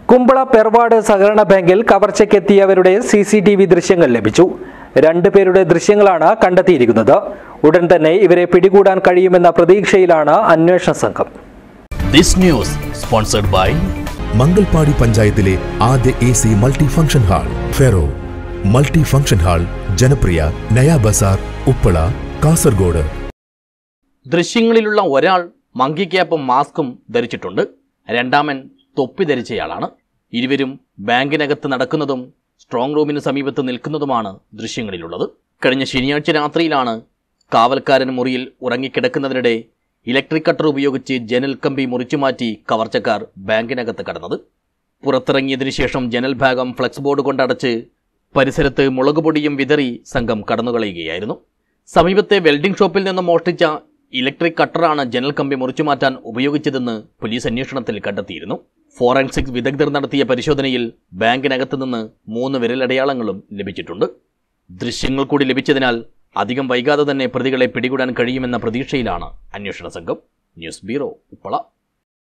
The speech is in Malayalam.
കുമ്പള പെർവാട് സഹകരണ ബാങ്കിൽ കവർച്ചയ്ക്കെത്തിയവരുടെ CCTV ദൃശ്യങ്ങൾ ലഭിച്ചു. 2 പേരുടെ ദൃശ്യങ്ങളാണ് കണ്ടെത്തിയിരിക്കുന്നത്. ഉടൻ തന്നെ ഇവരെ പിടികൂടാൻ കഴിയുമെന്ന പ്രതീക്ഷയിലാണ് അന്വേഷണ സംഘം. This news sponsored by Mangalpady പഞ്ചായത്തിലെ ആദ്യ AC മൾട്ടി ഫംഗ്ഷൻ ഹാൾ ഫെറോ മൾട്ടി ഫംഗ്ഷൻ ഹാൾ ജനപ്രിയ നയാ ബസാർ ഉപ്പള കാസർഗോഡ്. ദൃശ്യങ്ങളിലുള്ള ഒരാൾ മങ്കി ക്യാപ്പും മാസ്കും ധരിച്ചിട്ടുണ്ട്. രണ്ടാമൻ തൊപ്പി ധരിച്ചയാളാണ്. ഇരുവരും ബാങ്കിനകത്ത് നടക്കുന്നതും സ്ട്രോങ് റൂമിന് സമീപത്ത് നിൽക്കുന്നതുമാണ് ദൃശ്യങ്ങളിലുള്ളത്. കഴിഞ്ഞ ശനിയാഴ്ച രാത്രിയിലാണ് കാവൽക്കാരൻ മുറിയിൽ ഉറങ്ങിക്കിടക്കുന്നതിനിടെ ഇലക്ട്രിക് കട്ടർ ഉപയോഗിച്ച് ജനൽ കമ്പി മുറിച്ചുമാറ്റി കവർച്ചക്കാർ ബാങ്കിനകത്ത് കടന്നത്. പുറത്തിറങ്ങിയതിനു ശേഷം ജനൽ ഭാഗം ഫ്ലെക്സ് ബോർഡ് കൊണ്ടടച്ച് പരിസരത്ത് മുളകുപൊടിയും വിതറി സംഘം കടന്നുകളയുകയായിരുന്നു. സമീപത്തെ വെൽഡിംഗ് ഷോപ്പിൽ നിന്നും മോഷ്ടിച്ച ഇലക്ട്രിക് കട്ടറാണ് ജനൽ കമ്പി മുറിച്ചുമാറ്റാൻ ഉപയോഗിച്ചതെന്ന് പോലീസ് അന്വേഷണത്തിൽ കണ്ടെത്തിയിരുന്നു. ഫോറൻസിക് വിദഗ്ധർ നടത്തിയ പരിശോധനയിൽ ബാങ്കിനകത്ത് നിന്ന് 3 വിരലടയാളങ്ങളും ലഭിച്ചിട്ടുണ്ട്. ദൃശ്യങ്ങൾ കൂടി ലഭിച്ചതിനാൽ അധികം വൈകാതെ തന്നെ പ്രതികളെ പിടികൂടാൻ കഴിയുമെന്ന പ്രതീക്ഷയിലാണ് അന്വേഷണ സംഘം. News bureau, Uppala.